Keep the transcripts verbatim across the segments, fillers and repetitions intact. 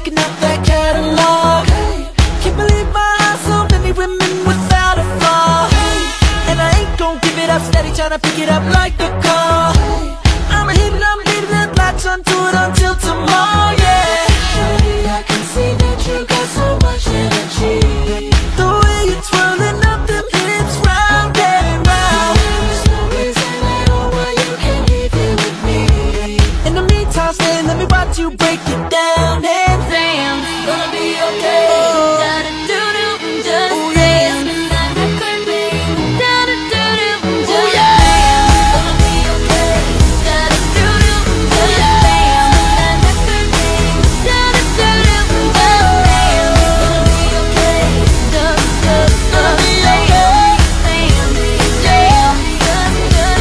checking out that catalog. Hey, can't believe my eyes, so many women without a flaw. Hey, and I ain't gon' give it up, steady tryna pick it up like a car. Hey, I'm hitting, I'm hitting it, latch onto it until tomorrow, yeah. Shawty, I can see that you got so much energy. The way you're twirling up them hips round and round. There's no reason at all why you can't leave here with me. In the meantime, stay, let me watch you break it down. And damn, it's gonna be okay. Oh. Da-da-doo-doo, just oh, yeah. Dance that record, babe. Da-da-doo-doo, just oh, yeah. Dance, it's gonna be okay. Da-da-doo-doo, just oh, yeah. Dance that record, babe. Da-da-doo-doo, just dance, it's gonna be okay. Just, just, just dance, dance, dance, just,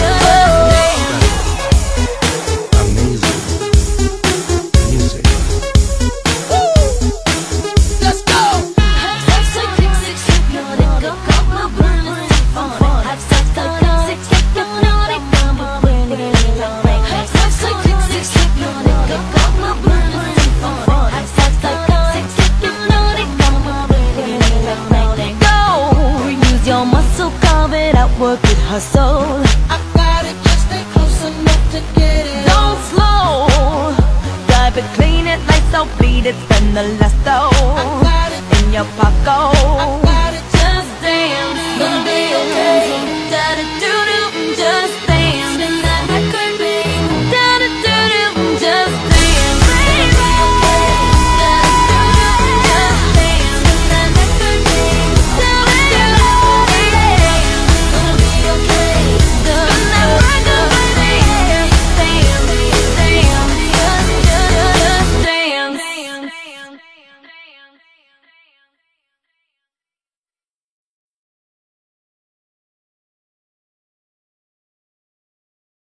just dance. Amazing music. Let's go! Go! Use your muscle, carve it out, work it, hustle. I got it, just stay close enough to get it. Don't slow. Drive it, clean it, lights out, bleed it, spend the last dough Got it, in your pocket. got it, Just dance, gonna be okay. Da-da-doo-doo.